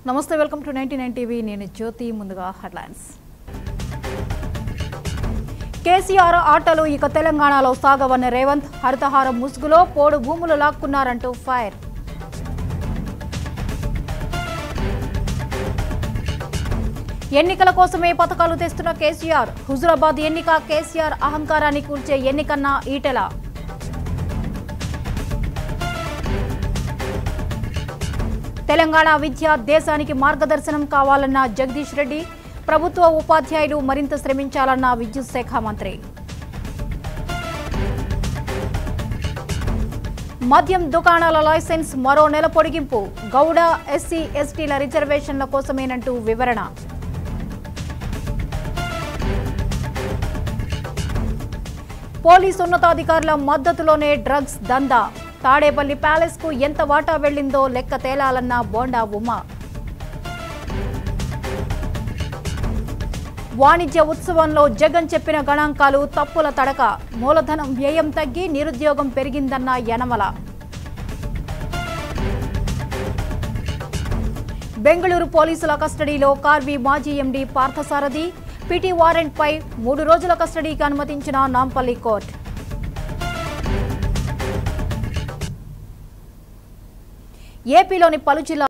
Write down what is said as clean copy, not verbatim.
నమస్తే welcome to 99 TV నేను జ్యోతి ముందుగా హెడ్లైన్స్ కేసీఆర్ ఆటలు ఇక తెలంగాణలో సాగవన్న రేవంత్ హరితహారం ముసుగులో పోడు భూములు లాక్కున్నారంటూ ఫైర్ ఎన్నికల కోసమే పథకాలు తెస్తున్న కేసీఆర్ హుజురాబాద్ ఎన్నిక కేసీఆర్ అహంకారాన్ని కూల్చే ఎన్నికన్న ఈటెల తెలంగాణ విద్య దేశానికి మార్గదర్శనం కావాలన్న జగదీష్ రెడ్డి ప్రభుత్వ ఉపాధ్యాయులు మరింత శ్రమించాలన్న విద్యుత్ శాఖ మంత్రి మద్యం దుకాణాల లైసెన్స్ మరో నెల పొడిగింపు గౌడ ఎస్సీ ఎస్టీల రిజర్వేషన్ల కోసమేనంటూ వివరణ పోలీసు ఉన్నతాధికారుల మద్దతులోనే డ్రగ్స్ దందా తాడేపల్లి ప్యాలెస్ కు ఎంత వాటా వెళ్లిందో లెక్క తేలాలన్న బోండా ఉమా వాణిజ్య ఉత్సవంలో జగన్ చెప్పిన గణాంకాలు తప్పుల తడక మూలధనం వ్యయం తగ్గి నిరుద్యోగం పెరిగిందన్న యనమల బెంగళూరు పోలీసుల కస్టడీలో కార్వి మాజీ ఎండీ పార్థసారథి పిటి వారెంట్ పై 3 రోజుల కస్టడీకి అనుమతించిన నాంపల్లి కోర్టు ఏపీలోని పలు జిల్లా